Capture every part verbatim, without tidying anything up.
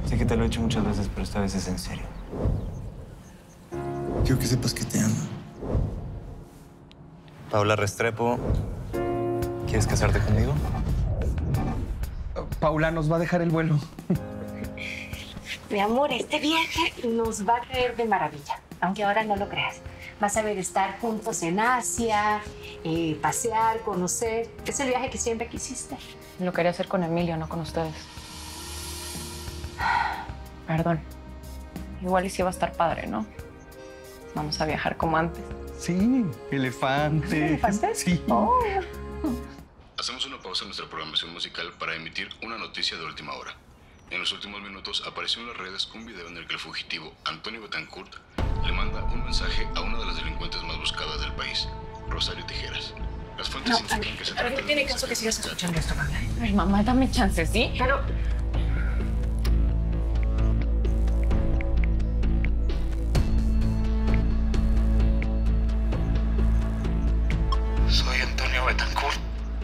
Sé que te lo he hecho muchas veces, pero esta vez es en serio. Quiero que sepas que te amo. Paula Restrepo, ¿quieres casarte conmigo? Paula nos va a dejar el vuelo. Mi amor, este viaje nos va a caer de maravilla, aunque ahora no lo creas. Vas a ver estar juntos en Asia, eh, pasear, conocer. Es el viaje que siempre quisiste. Lo quería hacer con Emilio, no con ustedes. Perdón. Igual y sí va a estar padre, ¿no? Vamos a viajar como antes. Sí, elefantes. ¿Elefantes? Sí. Oh. Hacemos una pausa en nuestra programación musical para emitir una noticia de última hora. En los últimos minutos apareció en las redes un video en el que el fugitivo Antonio Betancourt le manda un mensaje a una de las delincuentes más buscadas del país, Rosario Tijeras. Las fuentes No, indican que se trata no de tiene un caso que mensaje sigas escuchando esto, Paula. Ay, mamá, dame chance, ¿sí? Pero... Soy Antonio Betancourt.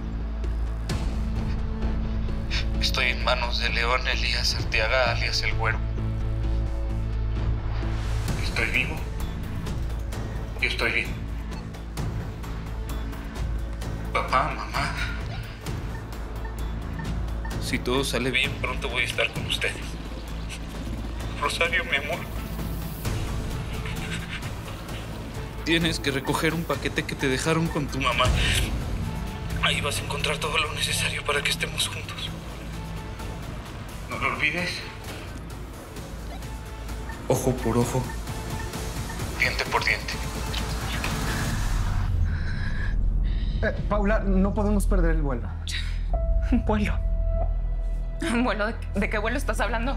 Estoy en manos de León Elías Arteaga, alias El Güero. Estoy vivo. Y estoy bien. Papá, mamá. Si todo sale bien, pronto voy a estar con ustedes. Rosario, mi amor. Tienes que recoger un paquete que te dejaron con tu mamá. Ahí vas a encontrar todo lo necesario para que estemos juntos. No lo olvides. Ojo por ojo. Diente por diente. Eh, Paula, no podemos perder el vuelo. Un vuelo. ¿Un vuelo? ¿De, de qué vuelo estás hablando?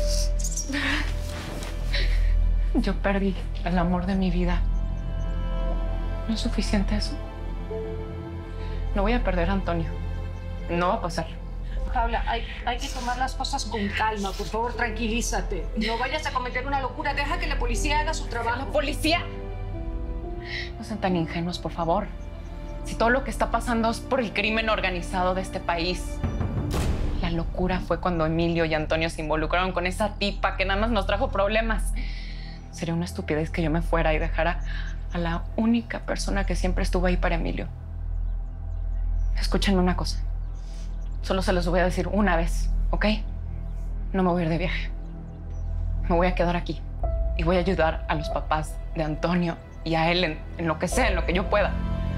Yo perdí el amor de mi vida. ¿No es suficiente eso? No voy a perder a Antonio. No va a pasar. Paula, hay, hay que tomar las cosas con calma. Por favor, tranquilízate. No vayas a cometer una locura. Deja que la policía haga su trabajo. ¿La policía? No sean tan ingenuos, por favor. Si todo lo que está pasando es por el crimen organizado de este país. La locura fue cuando Emilio y Antonio se involucraron con esa tipa que nada más nos trajo problemas. Sería una estupidez que yo me fuera y dejara a la única persona que siempre estuvo ahí para Emilio. Escúchenme una cosa. Solo se los voy a decir una vez, ¿ok? No me voy a ir de viaje. Me voy a quedar aquí y voy a ayudar a los papás de Antonio y a él en, en lo que sea, en lo que yo pueda.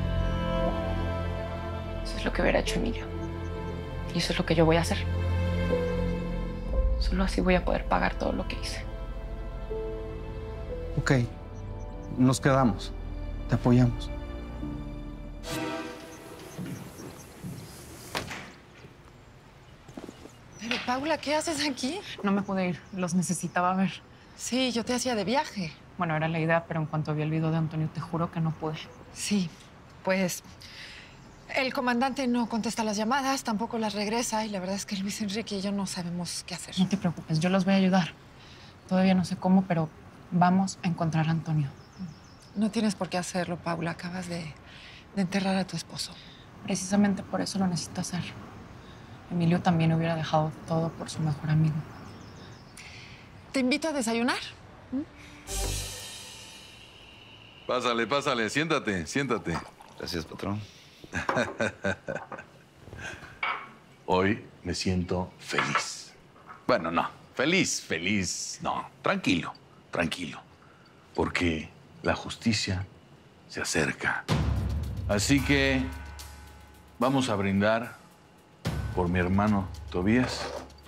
Eso es lo que hubiera hecho Emilio. Y eso es lo que yo voy a hacer. Solo así voy a poder pagar todo lo que hice. Ok, nos quedamos. Te apoyamos. Pero, Paula, ¿qué haces aquí? No me pude ir. Los necesitaba ver. Sí, yo te hacía de viaje. Bueno, era la idea, pero en cuanto vi el video de Antonio, te juro que no pude. Sí, pues el comandante no contesta las llamadas, tampoco las regresa y la verdad es que Luis Enrique y yo no sabemos qué hacer. No te preocupes, yo los voy a ayudar. Todavía no sé cómo, pero vamos a encontrar a Antonio. No tienes por qué hacerlo, Paula. Acabas de, de enterrar a tu esposo. Precisamente por eso lo necesito hacer. Emilio también hubiera dejado todo por su mejor amigo. ¿Te invito a desayunar? Pásale, pásale. Siéntate, siéntate. Gracias, patrón. Hoy me siento feliz. Bueno, no. Feliz, feliz. No, tranquilo, tranquilo. Porque la justicia se acerca. Así que vamos a brindar por mi hermano Tobías.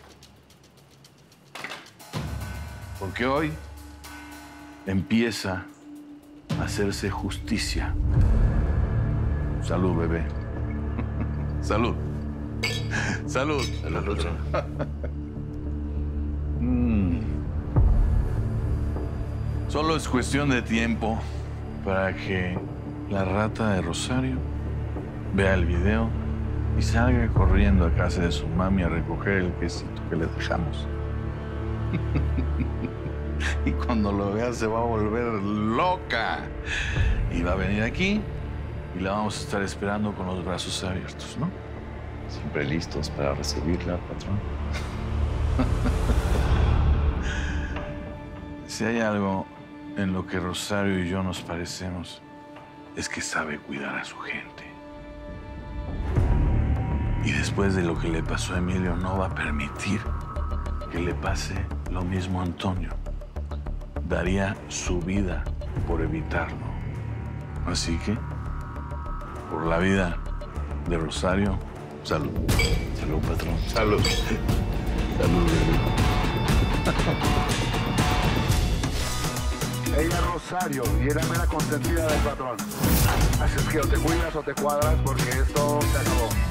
Porque hoy empieza a hacerse justicia. Salud, bebé. Salud. Salud. Salud, patrón. Mm. Solo es cuestión de tiempo para que la rata de Rosario vea el video y salga corriendo a casa de su mami a recoger el quesito que le dejamos. Y cuando lo vea se va a volver loca. Y va a venir aquí y la vamos a estar esperando con los brazos abiertos, ¿no? Siempre listos para recibirla, patrón. Si hay algo en lo que Rosario y yo nos parecemos, es que sabe cuidar a su gente. Y después de lo que le pasó a Emilio, no va a permitir que le pase lo mismo a Antonio. Daría su vida por evitarlo. Así que, por la vida de Rosario, salud. Salud, patrón. Salud. Salud, bebé. Ella es Rosario y era mera consentida del patrón. Así es que o te cuidas o te cuadras porque esto se acabó.